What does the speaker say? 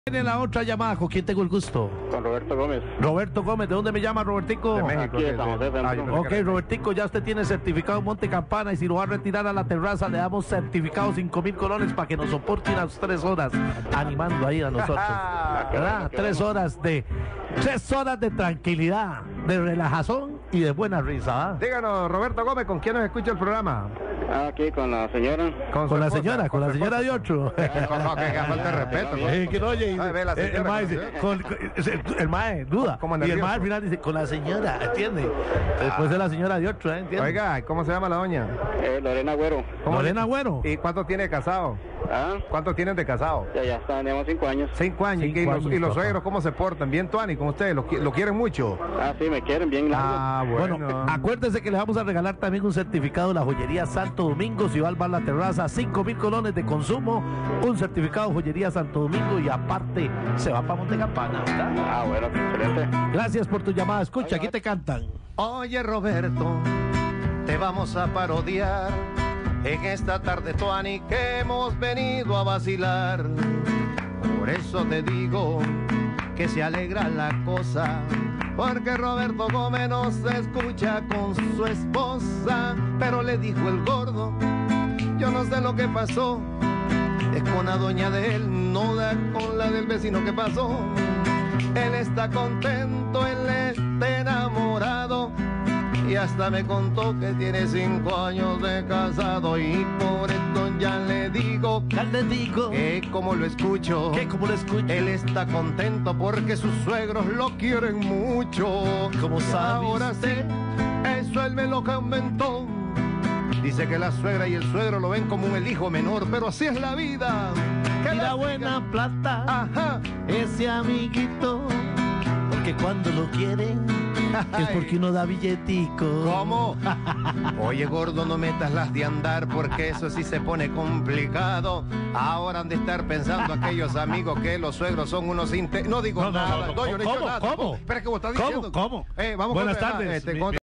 Tiene la otra llamada, ¿con quién tengo el gusto? Con Roberto Gómez. Roberto Gómez, ¿de dónde me llama Robertico? De México. Aquí de San José Centro. Ok, Robertico, ya usted tiene certificado Monte Campana y si lo va a retirar a la terraza le damos certificado 5,000 colones para que nos soporte unas 3 horas animando ahí a nosotros. ¿Verdad? 3 horas de 3 horas de tranquilidad, de relajación y de buena risa. ¿Ah? Díganos, Roberto Gómez, ¿con quién nos escucha el programa? Aquí con la señora. Con la señora de otro. Que falta de respeto. Que no, oye, Ay, ve la señora, el mae dice, el mae duda. ¿Cómo Y el nervioso? mae al final dice, con la señora, ¿entiende? Después de la señora de otro, ¿entiende? Oiga, ¿cómo se llama la doña? Lorena Güero. Lorena Güero. ¿Y cuánto tiene de casado? Ah, ¿Cuántos tienen de casado? ya está, tenemos 5 años. 5 años. ¿Y 5 los años, suegros cómo se portan? ¿Bien tuani con ustedes? ¿Lo quieren mucho? Ah, sí, me quieren bien largo. Ah, Bueno, bueno. acuérdese que le vamos a regalar también un certificado de la joyería Santo Domingo. Si va al bar La Terraza, 5,000 colones de consumo, un certificado de joyería Santo Domingo y aparte se va para Monte Campana, ¿verdad? Ah, bueno, excelente. Gracias por tu llamada. Escucha, aquí te cantan. Oye Roberto, te vamos a parodiar en esta tarde tuani que hemos venido a vacilar. Por eso te digo que se alegra la cosa, porque Roberto Gómez nos escucha con su esposa. Pero le dijo el gordo, yo no sé lo que pasó, es con la doña de él, no da con la del vecino. ¿Qué pasó? Él está contento, él está enamorado y hasta me contó que tiene 5 años de casado. Y por esto ya le digo que como lo escucho, ¿Cómo lo escucha? él está contento porque sus suegros lo quieren mucho. ¿Cómo sabe Ahora usted? sí, eso él me lo comentó. Dice que la suegra y el suegro lo ven como el hijo menor, pero así es la vida. Que Y la la buena plata, Ajá. ese amiguito, porque cuando lo quieren es porque uno da billetico. ¿Cómo? Oye, gordo, no metas las de andar porque eso sí se pone complicado. Ahora han de estar pensando aquellos amigos que los suegros son unos No digo No, nada. Yo no he dicho ¿Cómo? nada. ¿Cómo? Espera, que vos estás diciendo. ¿Cómo? Vamos Buenas con- tardes. con-